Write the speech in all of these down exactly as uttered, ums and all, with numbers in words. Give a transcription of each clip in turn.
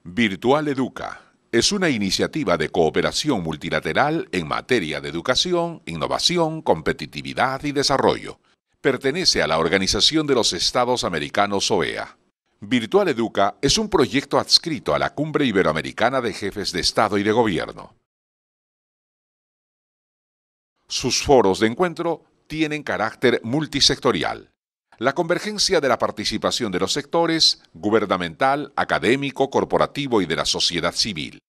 Virtual Educa es una iniciativa de cooperación multilateral en materia de educación, innovación, competitividad y desarrollo. Pertenece a la Organización de los Estados Americanos O E A. Virtual Educa es un proyecto adscrito a la Cumbre Iberoamericana de Jefes de Estado y de Gobierno. Sus foros de encuentro tienen carácter multisectorial. La convergencia de la participación de los sectores gubernamental, académico, corporativo y de la sociedad civil.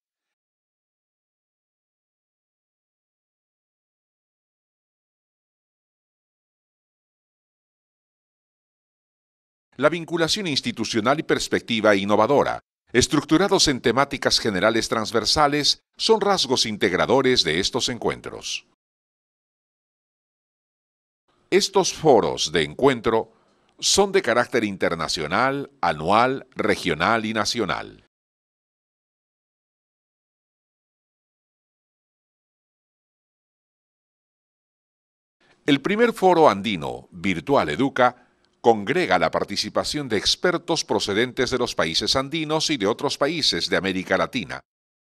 La vinculación institucional y perspectiva innovadora, estructurados en temáticas generales transversales, son rasgos integradores de estos encuentros. Estos foros de encuentro son de carácter internacional, anual, regional y nacional. El primer foro andino, Virtual Educa, congrega la participación de expertos procedentes de los países andinos y de otros países de América Latina.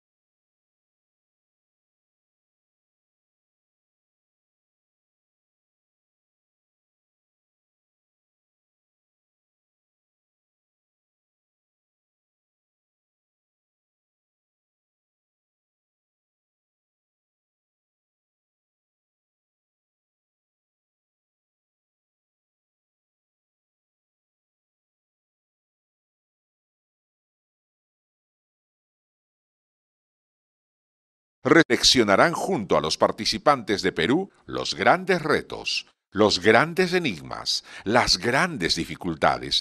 Reflexionarán junto a los participantes de Perú los grandes retos, los grandes enigmas, las grandes dificultades,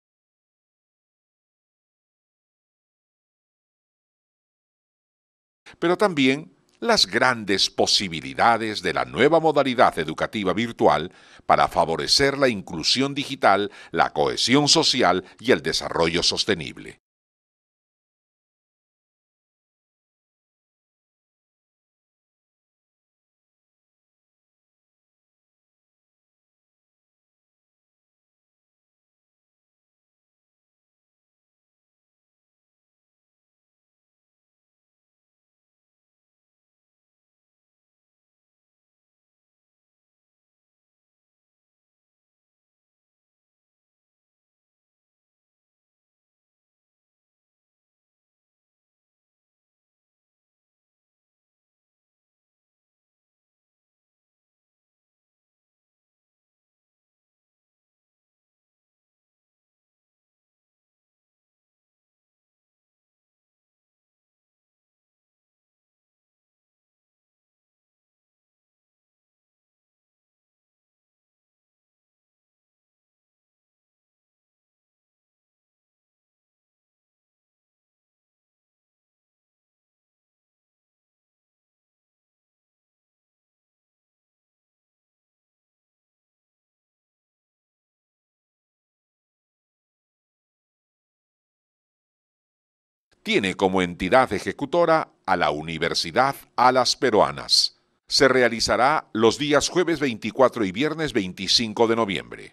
pero también las grandes posibilidades de la nueva modalidad educativa virtual para favorecer la inclusión digital, la cohesión social y el desarrollo sostenible. Tiene como entidad ejecutora a la Universidad Alas Peruanas. Se realizará los días jueves veinticuatro y viernes veinticinco de noviembre.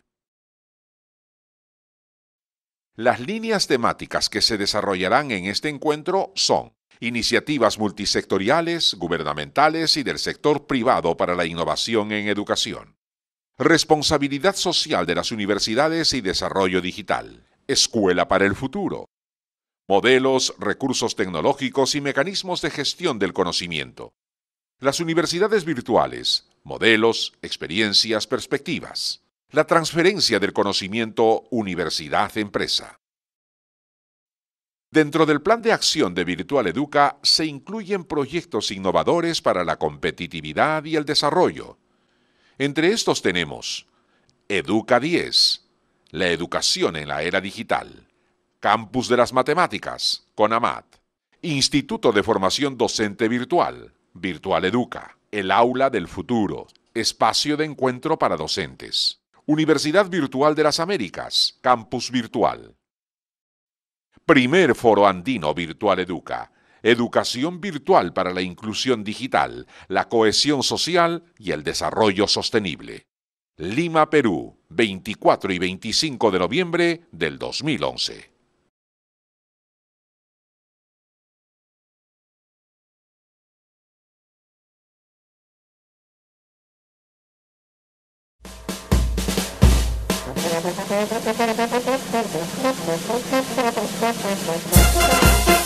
Las líneas temáticas que se desarrollarán en este encuentro son iniciativas multisectoriales, gubernamentales y del sector privado para la innovación en educación, responsabilidad social de las universidades y desarrollo digital, escuela para el futuro, modelos, recursos tecnológicos y mecanismos de gestión del conocimiento. Las universidades virtuales, modelos, experiencias, perspectivas. La transferencia del conocimiento universidad-empresa. Dentro del plan de acción de Virtual Educa se incluyen proyectos innovadores para la competitividad y el desarrollo. Entre estos tenemos Educa diez, la educación en la era digital. Campus de las Matemáticas, CONAMAT. Instituto de Formación Docente Virtual, Virtual Educa. El Aula del Futuro, espacio de encuentro para docentes. Universidad Virtual de las Américas, Campus Virtual. Primer Foro Andino Virtual Educa. Educación virtual para la inclusión digital, la cohesión social y el desarrollo sostenible. Lima, Perú, veinticuatro y veinticinco de noviembre del dos mil once. Thank you.